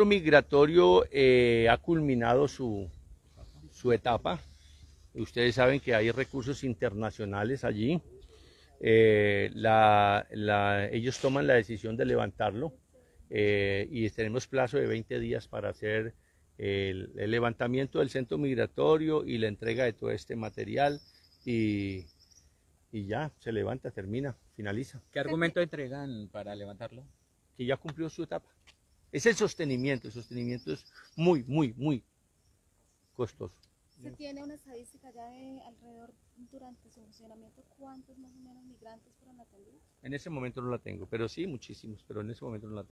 centro migratorio ha culminado su etapa. Ustedes saben que hay recursos internacionales allí. Ellos toman la decisión de levantarlo y tenemos plazo de 20 días para hacer el levantamiento del centro migratorio y la entrega de todo este material y ya se levanta, termina, finaliza. ¿Qué argumento entregan para levantarlo? Que ya cumplió su etapa. Es el sostenimiento es muy costoso. ¿Se tiene una estadística ya de alrededor, durante su funcionamiento, cuántos más o menos migrantes fueron atendidos? En ese momento no la tengo, pero sí muchísimos, pero en ese momento no la tengo.